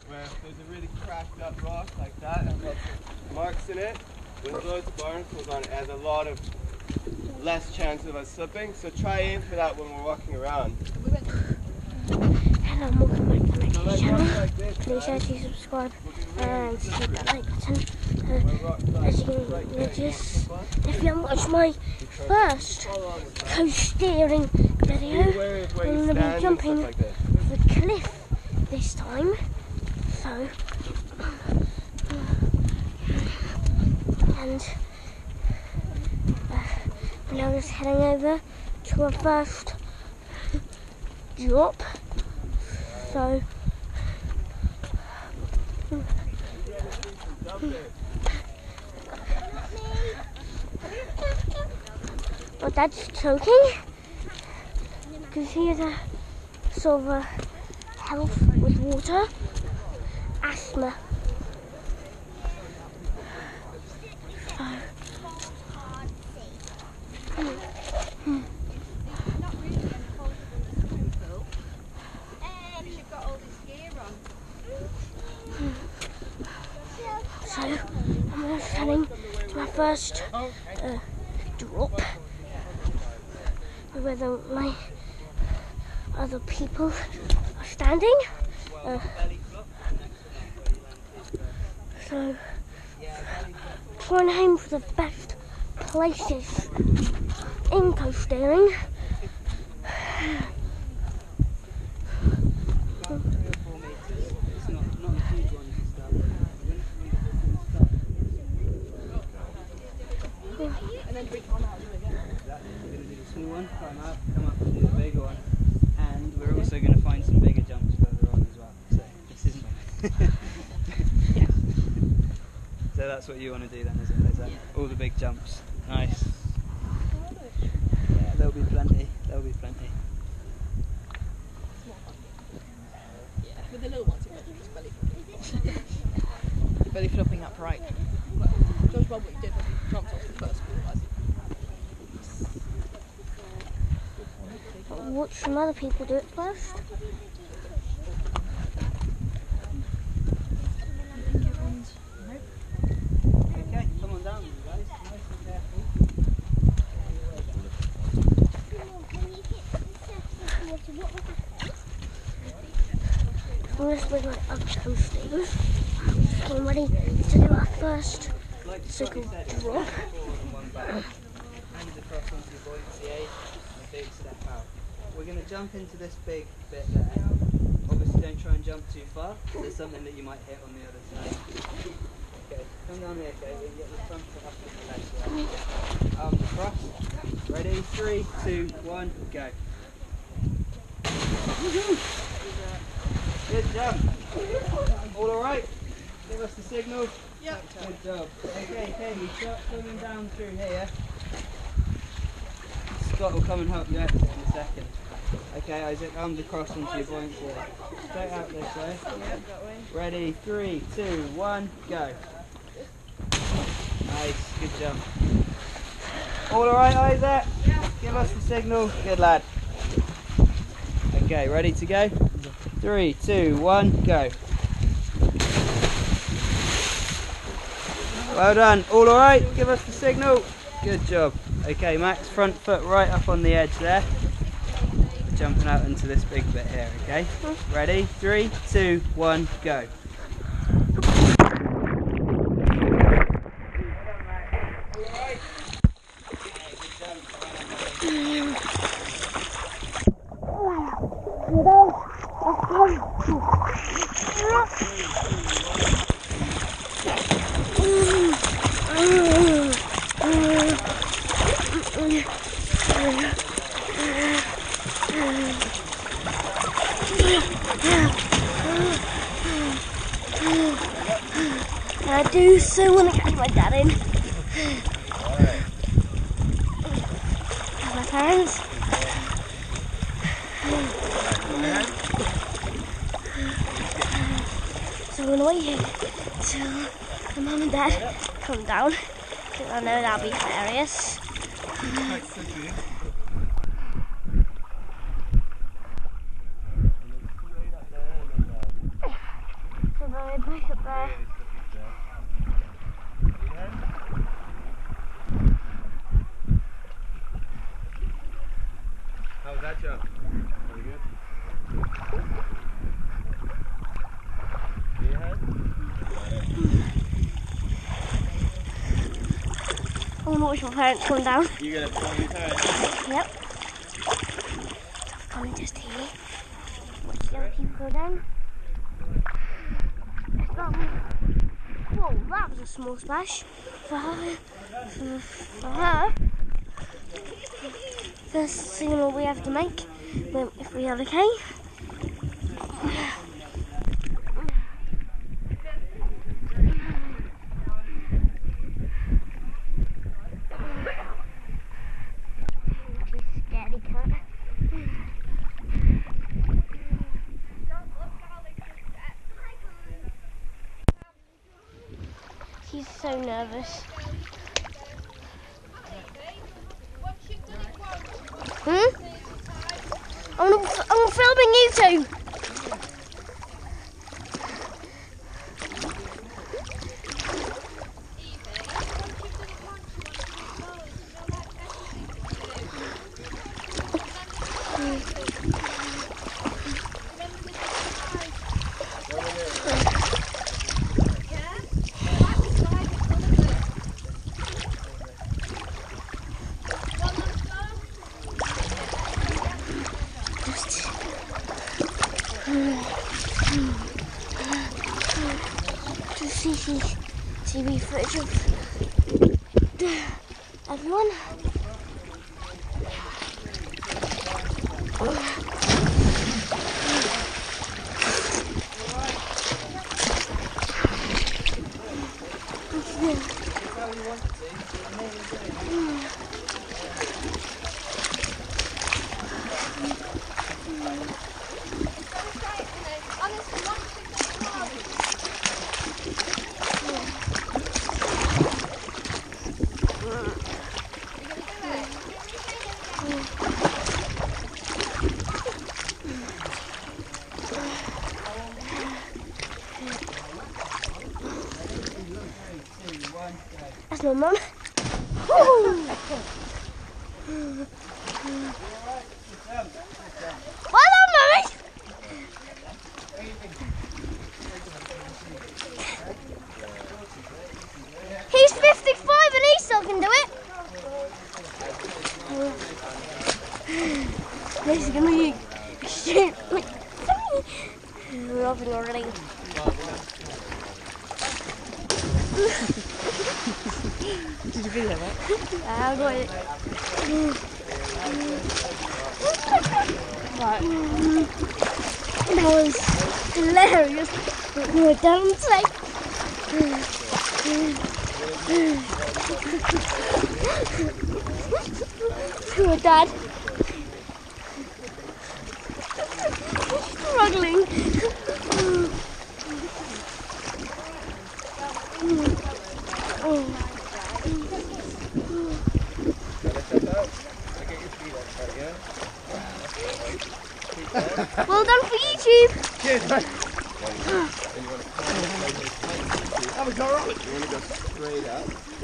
where there's a really cracked up rock like that and lots of marks in it. When there's loads of barnacles on it, it has a lot of less chance of us slipping. So try aim for that when we're walking around. Hello, welcome back to my channel. Like this, Please share, subscribe, and hit that like button. As you can notice, if you haven't watched my first co-steering video, I'm going to be jumping the cliff this time. So, and we're now just heading over to our first drop. So, my dad's choking because he has a sort of a health with water, asthma. So I'm just heading to my first drop where my other people are standing. So trying to aim for the best places in co-steering. And then we come out and do it again. Exactly. We're going to do the small one, climb up and do the bigger one. And we're also going to find some bigger jumps further on as well. So this isn't yeah. So that's what you want to do then, isn't it? Is that all the big jumps? Nice. Yeah, there'll be plenty. There'll be plenty. Yeah, with the little ones you might just belly flopping. Belly flopping upright. Judge by what you did when you jumped off the first wall. Watch some other people do it first. Okay, come on down, you guys. Nice and careful. I'm just with my other co-steers. I'm ready to do our first circle drop. Hands across onto your buoyancy aid and a big step out. We're going to jump into this big bit there. Obviously don't try and jump too far. There's something that you might hit on the other side. Okay, come down here, okay? We can get the front foot up on the legs there. Arms across. Ready? 3, 2, 1, go. Good jump. All alright? Give us the signal. Yep. Good job. Okay, Katie, start coming down through here. Scott will come and help you exit in a second. Okay, Isaac, arms across onto your buoyancy. Straight out this way. Yep, that way. Ready, 3, 2, 1, go. Nice, good jump. All alright, Isaac? Yeah. Give us the signal. Good lad. Okay, ready to go? 3, 2, 1, go. Well done. All alright? Give us the signal. Good job. Okay, Max, front foot right up on the edge there. Jumping out into this big bit here, okay? Ready? 3, 2, 1, go. I do so want to catch my dad in. My parents. So I'm going to wait here till the mum and dad come down, because I know that'll be hilarious. So How was that jump? Very good. I want to watch my parents come down. You gonna follow your parents? Yep. I'm coming just here. Watch the other people go down. Whoa, that was a small splash. For her. First signal we have to make if we are okay. Scary cat. He's so nervous. I'm filming you two. CCTV footage of everyone. That's my mum. Well done, Mummy. He's 55 and he still can do it. This is gonna be extremely loving already. Did you video that? I got it. Right. That was hilarious. We're down safe. Poor Dad. Struggling. Well done for YouTube. Cheers, mate. That was alright. You want to go straight up?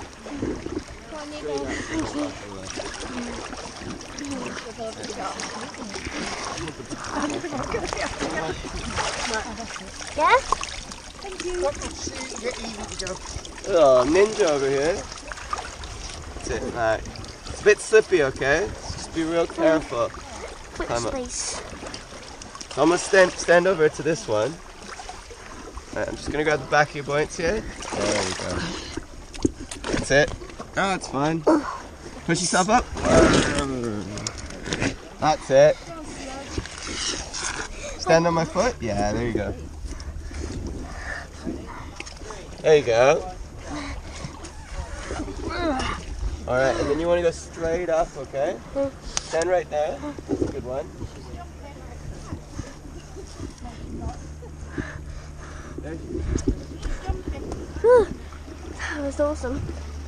Thank you. Yeah? Thank you. Oh, ninja over here. That's it, right. It's a bit slippy, okay? Just be real careful. Quick Climb up. space. So I'm going to stand over to this one. Right, I'm just going to grab the back of your buoyancy here. There we go. That's it. Oh, it's fine. Push yourself up. That's it. Stand on my foot. Yeah, there you go. There you go. Alright, and then you want to go straight up, okay? Stand right there. That's a good one. That was awesome.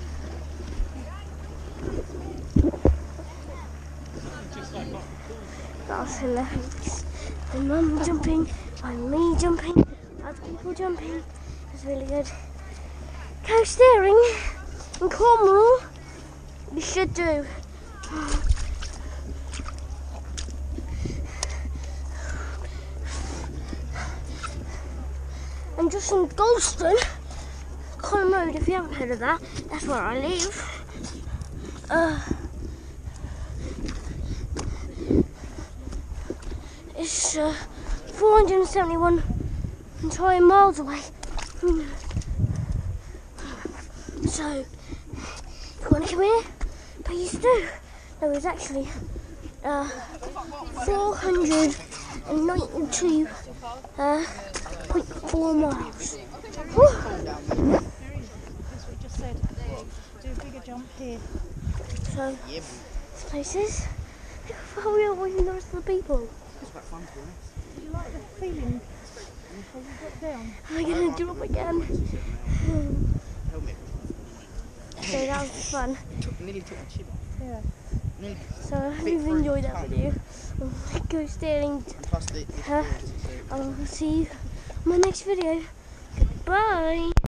That was hilarious. And Mum jumping, and me jumping, other people jumping. That's really good. Coast steering in Cornwall, you should do. I'm just in Galston, Colin Road, if you haven't heard of that, that's where I live. It's 471 entire miles away. So, if you want to come here, please do. No, it's actually 492.4 miles. Whew. That's what we just said. Do a bigger jump here. So, this place is. Hurry up with the rest of the people. It's quite fun to be honest. Do you like the feeling before you get down? Am I going to jump again? Helmet. So that was fun. Nearly took my chin off. Yeah. Nearly. So I hope you've enjoyed that video. Go steering. Plus the I'll see you in my next video. Goodbye.